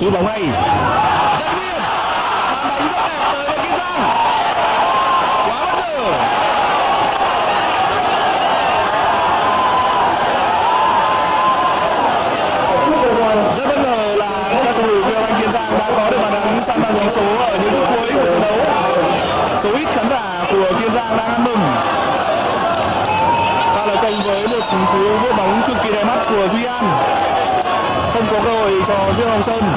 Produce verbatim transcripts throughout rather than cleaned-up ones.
Sút bóng này. Rất nguyên. Bóng rất đẹp tới bên Kiên Giang. Quá bất ngờ. Rất bất ngờ là các cầu thủ của Kiên Giang đã có được bàn thắng san bằng tỷ số ở những phút cuối của trận đấu. Số ít khán giả của Kiên Giang đang ăn mừng. Và lại cộng với một cú vô bóng cực kỳ đẹp mắt của Duy An, không có cơ hội cho Dương Hồng Sơn.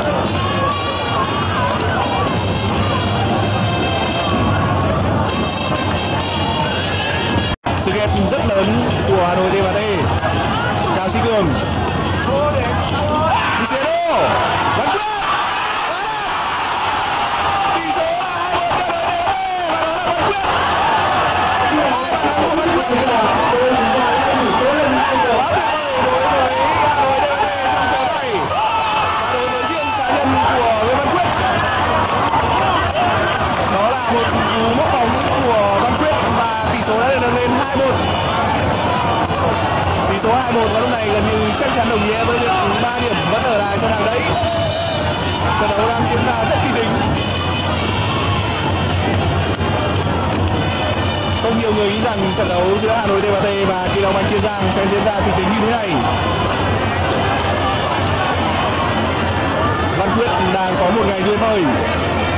Sức ép rất lớn của Hà Nội đê bát đê. Cao Sĩ Cường. Cristiano. Vẫn quyết. Tỷ số là hai một cho đội đê bát đê và đó là Văn Quyết. Quá tuyệt vời đối với Hà Nội đê bát đê trong số này. Và đối với riêng cá nhân của Nguyễn Văn Quyết, đó là một cú mốc bóng của Văn Quyết và tỷ số đã được nâng lên hai một. Tỷ số hai một và lúc này gần như chắc chắn đồng nghĩa với việc ba điểm vẫn ở lại trong hàng đấy. Trận đấu đang diễn ra rất kịch tính. Không nhiều người nghĩ rằng trận đấu giữa Hà Nội đê bát đê và Kỳ Long Banh Kiên Giang sẽ diễn ra kịch tính như thế này. Văn Quyết đang có một ngày tuyệt vời.